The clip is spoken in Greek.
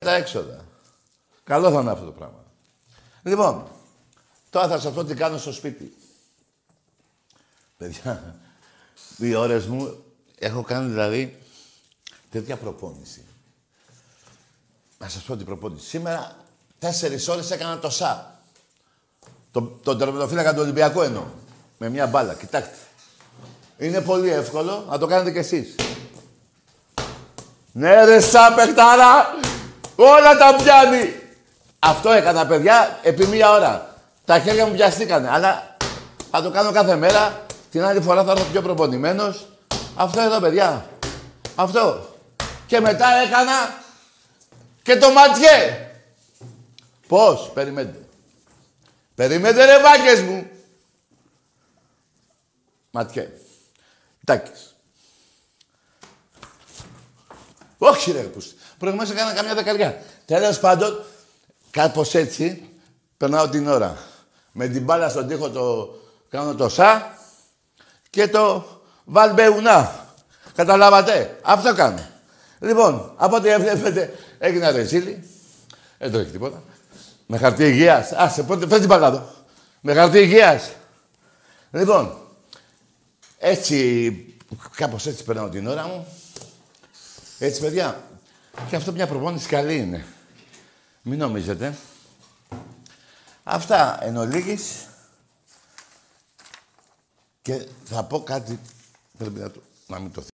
τα έξοδα. Καλό θα είναι αυτό το πράγμα. Λοιπόν, τώρα θα σας πω τι κάνω στο σπίτι. Παιδιά, 2 ώρες μου έχω κάνει δηλαδή τέτοια προπόνηση. Να σας πω την προπόνηση. Σήμερα 4 ώρες έκανα το ΣΑ. Τον τερματοφύλακα του Ολυμπιακού εννοώ. Με μια μπάλα. Κοιτάξτε. Είναι πολύ εύκολο. Να το κάνετε κι εσείς. Ναι ρε ΣΑ παιχτάρα. Όλα τα πιάνει. Αυτό έκανα παιδιά επί 1 ώρα. Τα χέρια μου πιαστήκανε. Αλλά θα το κάνω κάθε μέρα. Την άλλη φορά θα έρθω πιο προπονημένος. Αυτό εδώ παιδιά. Αυτό. Και μετά έκανα και το ματιέ. Πώς. Περιμένετε. Περιμένετε ρε μπάκες μου. Ματιέ. Τάκης. Όχι ρε πούστη. Προηγουμένως έκανα καμιά δεκαριά. Τέλος πάντων, κάπως έτσι, περνάω την ώρα. Με την μπάλα στον τοίχο κάνω το ΣΑ και το βαλμπεουνά. Καταλάβατε. Αυτό κάνω. Λοιπόν, από ό,τι βλέπετε, έγινα ρεζίλι. Δεν το έχει τίποτα. Με χαρτί υγείας. Άσε, πότε φέρει την μπάλα εδώ. Με χαρτί υγείας. Λοιπόν, έτσι, κάπως έτσι περνάω την ώρα μου. Έτσι, παιδιά. Και αυτό μια προπόνηση καλή είναι. Μην νομίζετε. Αυτά εν ολίγης. Και θα πω κάτι, πρέπει να μην το